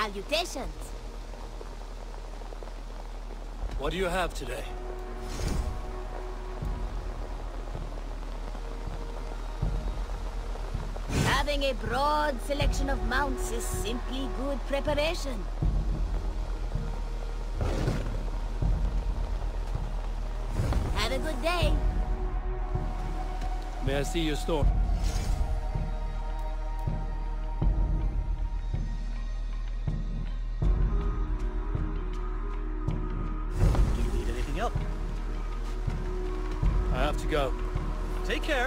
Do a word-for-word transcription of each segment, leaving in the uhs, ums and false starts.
Salutations. What do you have today? Having a broad selection of mounts is simply good preparation. Have a good day. May I see your store? Do you need anything else? I have to go. Take care.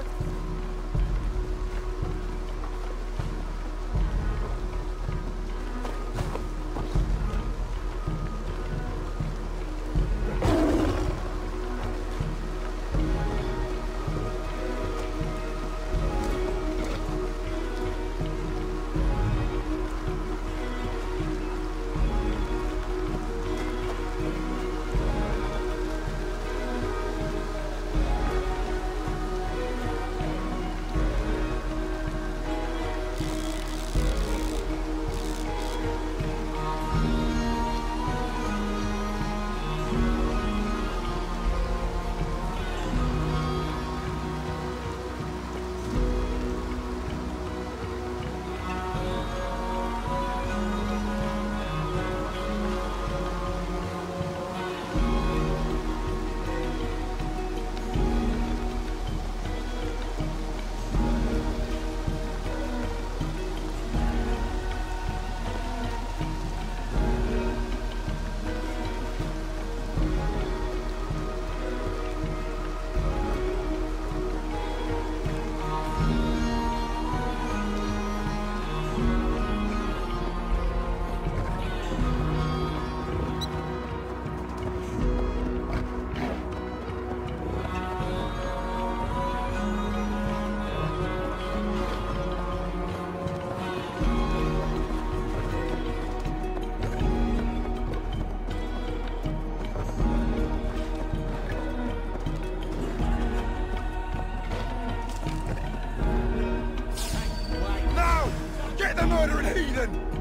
Get the murdering heathen!